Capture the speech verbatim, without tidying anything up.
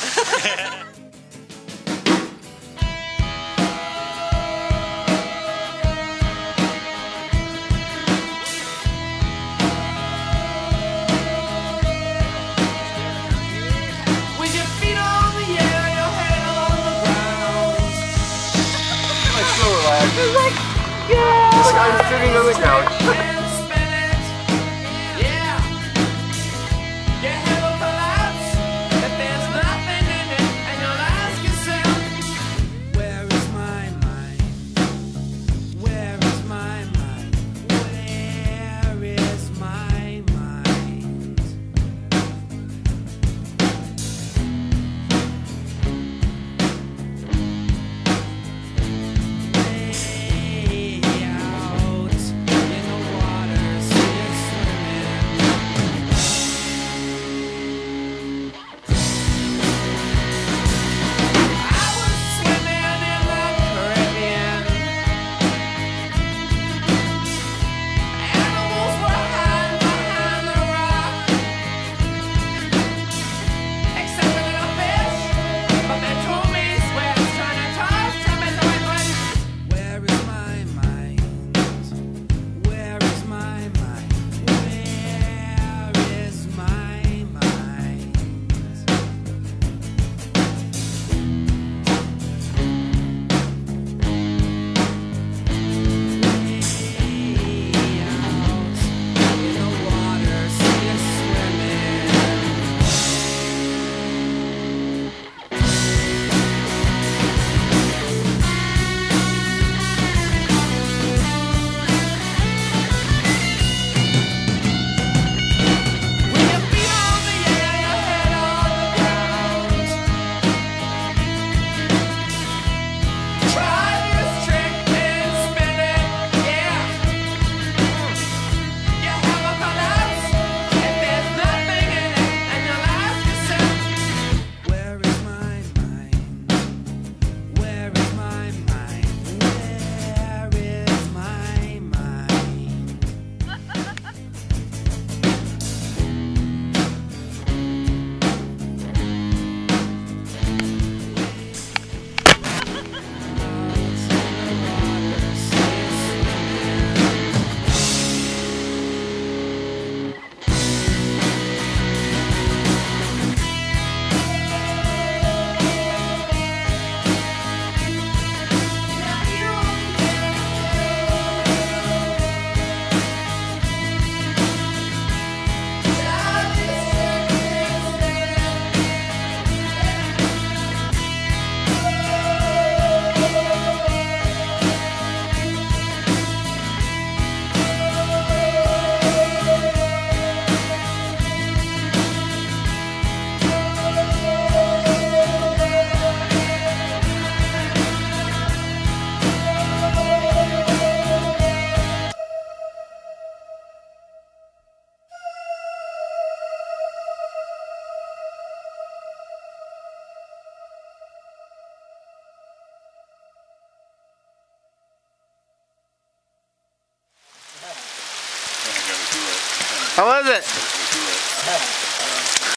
With your feet on the air, your head on the ground. Like slower, lad. It's like, yeah. It's like I'm sitting on the couch. And spin it. Yeah. Your head will collapse if there's nothing in it, and you'll ask yourself, where is my mind? Where is my mind? Where is my mind? Way out in the water, see it swimming. I was swimming in the Caribbean. Animals were hiding behind the rock, except a little fish. But they told me swear it's trying to talk to me, so I went, where is my mind? Where is my mind? Where is my mind? Way out in the water, see it swimming. With your feet on the air, your head on the ground. Try this trick and spin it, yeah. You have a collapse if there's nothing in it, and you'll ask yourself, where is my mind? Where is my mind? Where is my mind? How was it?